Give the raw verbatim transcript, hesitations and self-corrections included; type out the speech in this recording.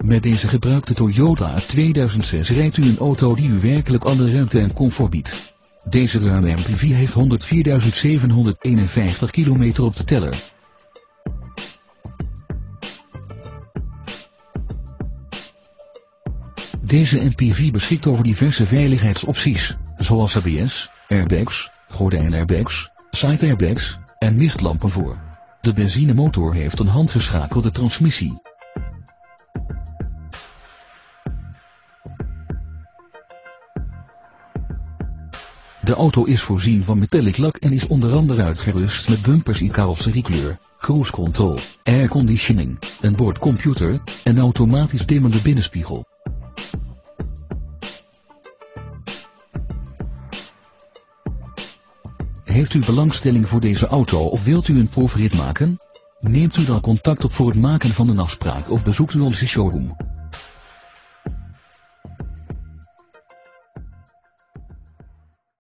Met deze gebruikte Toyota tweeduizend zes rijdt u een auto die u werkelijk alle ruimte en comfort biedt. Deze ruime M P V heeft honderdvierduizend zevenhonderdeenenvijftig kilometer op de teller. Deze M P V beschikt over diverse veiligheidsopties, zoals A B S, airbags, gordijnairbags, side airbags en mistlampen voor. De benzinemotor heeft een handgeschakelde transmissie. De auto is voorzien van metallic lak en is onder andere uitgerust met bumpers in carrosseriekleur, cruise control, airconditioning, een boordcomputer en automatisch dimmende binnenspiegel. Heeft u belangstelling voor deze auto of wilt u een proefrit maken? Neemt u dan contact op voor het maken van een afspraak of bezoekt u onze showroom.